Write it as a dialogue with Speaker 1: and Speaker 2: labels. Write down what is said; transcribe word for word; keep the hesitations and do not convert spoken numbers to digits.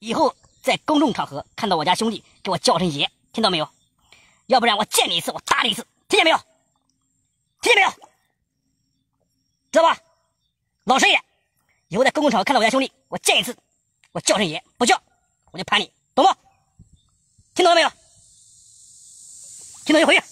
Speaker 1: 以后在公众场合看到我家兄弟，给我叫声爷，听到没有？要不然我见你一次，我打你一次，听见没有？听见没有？知道吧？老实一点。以后在公共场合看到我家兄弟，我见一次，我叫声爷，不叫我就盘你，懂不？听懂了没有？听懂就回去。